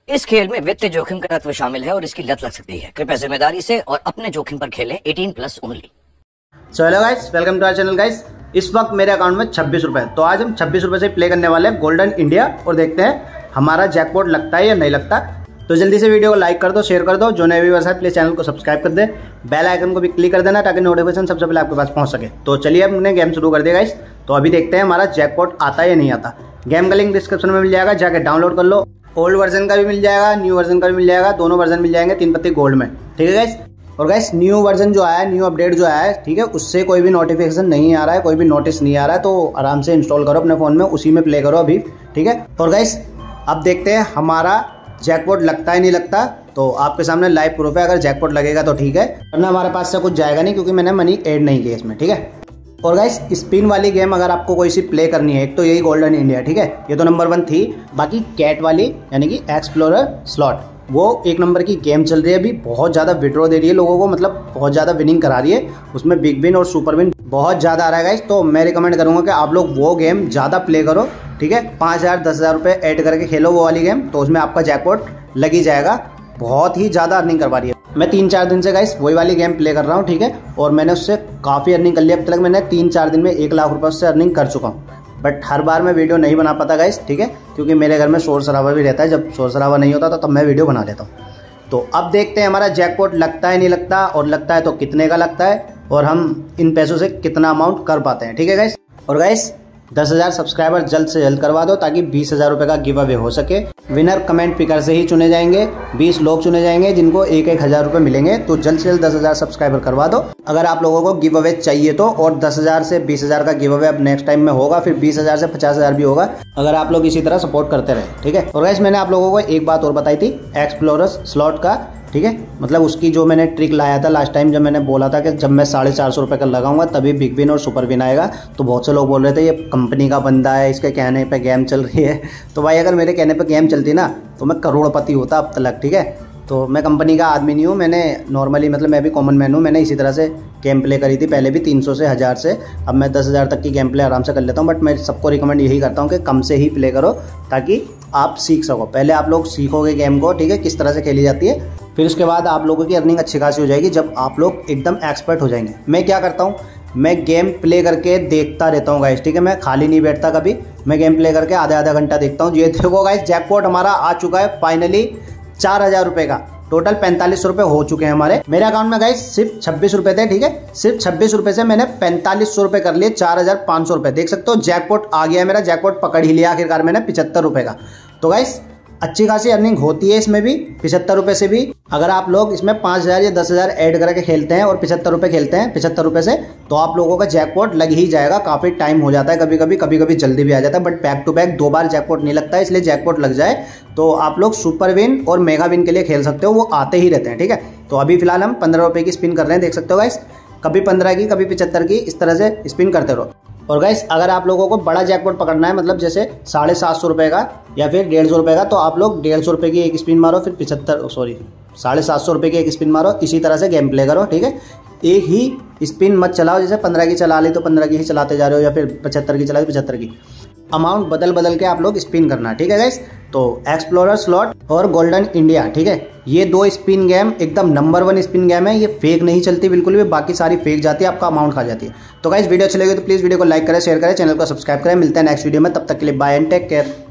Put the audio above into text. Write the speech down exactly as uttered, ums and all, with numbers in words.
इस खेल में वित्तीय जोखिम का तत्व शामिल है और इसकी लत लग सकती है। कृपया जिम्मेदारी से और अपने जोखिम पर खेलें। अठारह plus only. So hello guys, welcome to our channel guys. इस वक्त मेरे अकाउंट में छब्बीस रुपए, तो आज हम छब्बीस रुपए से प्ले करने वाले हैं गोल्डन इंडिया और देखते हैं हमारा जैकपॉट लगता है या नहीं लगता। तो जल्दी से वीडियो को लाइक कर दो, शेयर कर दो। जो नए व्यूअर्स है प्लीज चैनल को सब्सक्राइब कर दे, बेल आइकन को भी क्लिक कर देना ताकि नोटिफिकेशन सबसे पहले आपके पास पहुंच सके। तो चलिए हमने गेम शुरू कर दिया गाइस। तो अभी देखते हैं हमारा जैकपॉट आता है या नहीं आता। गेम का लिंक डिस्क्रिप्शन में मिल जाएगा, जाके डाउनलोड कर लो। ओल्ड वर्जन का भी मिल जाएगा, न्यू वर्जन का भी मिल जाएगा, दोनों वर्जन मिल जाएंगे तीन पत्ती गोल्ड में। ठीक है गाइस। और गाइस न्यू वर्जन जो आया है, न्यू अपडेट जो आया है, ठीक है, उससे कोई भी नोटिफिकेशन नहीं आ रहा है, कोई भी नोटिस नहीं आ रहा है। तो आराम से इंस्टॉल करो अपने फ़ोन में, उसी में प्ले करो अभी। ठीक है। और गाइस अब देखते हैं हमारा जैकपॉट लगता है नहीं लगता। तो आपके सामने लाइव प्रूफ है, अगर जैकपॉट लगेगा तो ठीक है, वरना हमारे पास से कुछ जाएगा नहीं क्योंकि मैंने मनी ऐड नहीं किया इसमें। ठीक है। और गाइस स्पिन वाली गेम अगर आपको कोई सी प्ले करनी है, एक तो यही गोल्डन इंडिया, ठीक है, ये तो नंबर वन थी। बाकी कैट वाली यानी कि एक्सप्लोरर स्लॉट, वो एक नंबर की गेम चल रही है अभी, बहुत ज़्यादा विड्रॉ दे रही है लोगों को, मतलब बहुत ज़्यादा विनिंग करा रही है। उसमें बिग विन और सुपर विन बहुत ज़्यादा आ रहा है गाइस। तो मैं रिकमेंड करूँगा कि आप लोग वो गेम ज़्यादा प्ले करो। ठीक है। पाँच हज़ार दस हज़ार रुपये ऐड करके खेलो वो वाली गेम, तो उसमें आपका जैकपॉट लग ही जाएगा। बहुत ही ज़्यादा अर्निंग करवा रही है। मैं तीन चार दिन से गाइस वही वाली गेम प्ले कर रहा हूँ। ठीक है। और मैंने उससे काफ़ी अर्निंग कर ली। अब तक मैंने तीन चार दिन में एक लाख रुपये उससे अर्निंग कर चुका हूँ। बट हर बार मैं वीडियो नहीं बना पाता गाइस। ठीक है। क्योंकि मेरे घर में शोर शराबा भी रहता है, जब शोर शराबा नहीं होता तो तब मैं वीडियो बना लेता हूँ। तो अब देखते हैं हमारा जैकपॉट लगता है नहीं लगता, और लगता है तो कितने का लगता है, और हम इन पैसों से कितना अमाउंट कर पाते हैं। ठीक है गाइस। और गाइस दस हज़ार सब्सक्राइबर जल्द से जल्द करवा दो ताकि बीस हज़ार रुपये का गिव अवे हो सके। विनर कमेंट पिकर से ही चुने जाएंगे, बीस लोग चुने जाएंगे जिनको एक एक हज़ार रुपये मिलेंगे। तो जल्द से जल्द दस हज़ार सब्सक्राइबर करवा दो अगर आप लोगों को गिव अवे चाहिए तो। और दस हज़ार से बीस हज़ार का गिव अवे अब नेक्स्ट टाइम में होगा, फिर बीस हज़ार से पचास हज़ार भी होगा अगर आप लोग इसी तरह सपोर्ट करते रहे। ठीक है। और गाइस मैंने आप लोगों को एक बात और बताई थी एक्सप्लोरर स्लॉट का। ठीक है। मतलब उसकी जो मैंने ट्रिक लाया था लास्ट टाइम, जब मैंने बोला था कि जब मैं साढ़े चार सौ रुपये का लगाऊंगा तभी बिग विन और सुपर विन आएगा। तो बहुत से लोग बोल रहे थे ये कंपनी का बंदा है, इसके कहने पे गेम चल रही है। तो भाई अगर मेरे कहने पे गेम चलती ना तो मैं करोड़पति होता अब तक। ठीक है। तो मैं कंपनी का आदमी नहीं हूँ, मैंने नॉर्मली मतलब मैं भी कॉमन मैन हूँ। मैंने इसी तरह से गेम प्ले करी थी पहले भी, तीन सौ से हज़ार से। अब मैं दस हज़ार तक की गेम प्ले आराम से कर लेता हूँ। बट मैं सबको रिकमेंड यही करता हूँ कि कम से ही प्ले करो ताकि आप सीख सको। पहले आप लोग सीखोगे गेम को, ठीक है, किस तरह से खेली जाती है, फिर उसके बाद आप लोगों की अर्निंग अच्छी खासी हो जाएगी जब आप लोग एकदम एक्सपर्ट हो जाएंगे। मैं क्या करता हूँ, मैं गेम प्ले करके देखता रहता हूँ गाइस। ठीक है। मैं खाली नहीं बैठता कभी, मैं गेम प्ले करके आधा आधा घंटा देखता हूँ। ये देखो गाइस जैकपॉट हमारा आ चुका है फाइनली चार हज़ार रुपये का। टोटल पैंतालीस सौ रुपये हो चुके हैं हमारे। मेरे अकाउंट में गाइस सिर्फ छब्बीस रुपये थे। ठीक है। सिर्फ छब्बीस रुपये से मैंने पैंतालीस सौ रुपये कर लिए, चार हज़ार पाँच सौ रुपये। देख सकते हो जैकपॉट आ गया है मेरा, जैकपॉट पकड़ ही लिया आखिरकार मैंने पिछहत्तर रुपये का। तो गाइस अच्छी खासी अर्निंग होती है इसमें भी, पिछहत्तर रुपये से भी। अगर आप लोग इसमें पाँच हज़ार या दस हज़ार ऐड करके खेलते हैं और पिछहत्तर रुपये खेलते हैं पिछहत्तर रुपये से, तो आप लोगों का जैकपॉट लग ही जाएगा। काफ़ी टाइम हो जाता है, कभी कभी कभी कभी जल्दी भी आ जाता है, बट बैक टू बैक दो बार जैकपॉट नहीं लगता है। इसलिए जैकपॉट लग जाए तो आप लोग सुपर विन और मेगा विन के लिए खेल सकते हो, वो आते ही रहते हैं। ठीक है। तो अभी फिलहाल हम पंद्रह रुपये की स्पिन कर रहे हैं, देख सकते हो गाइस, कभी पंद्रह की कभी पिछहत्तर की, इस तरह से स्पिन करते रहो। और गाइस अगर आप लोगों को बड़ा जैकपॉट पकड़ना है, मतलब जैसे साढ़े सात सौ रुपये का या फिर डेढ़ सौ रुपये का, तो आप लोग डेढ़ सौ रुपये की एक स्पिन मारो, फिर पिछहत्तर सॉरी साढ़े सात सौ रुपये की एक स्पिन मारो, इसी तरह से गेम प्ले करो। ठीक है। एक ही स्पिन मत चलाओ, जैसे पंद्रह की चला ली तो पंद्रह की ही चलाते जा रहे हो, या फिर पचहत्तर की चला ली पचहत्तर की। अमाउंट बदल बदल के आप लोग स्पिन करना। ठीक है गाइस। तो एक्सप्लोरर स्लॉट और गोल्डन इंडिया, ठीक है, ये दो स्पिन गेम एकदम नंबर वन स्पिन गेम है। ये फेक नहीं चलती बिल्कुल भी, बाकी सारी फेक जाती है, आपका अमाउंट खा जाती है। तो गाइस वीडियो अच्छी लगी तो प्लीज़ वीडियो को लाइक करें, शेयर करें, चैनल को सब्सक्राइब करें। मिलते हैं नेक्स्ट वीडियो में, तब तक के लिए बाय एंड टेक केयर।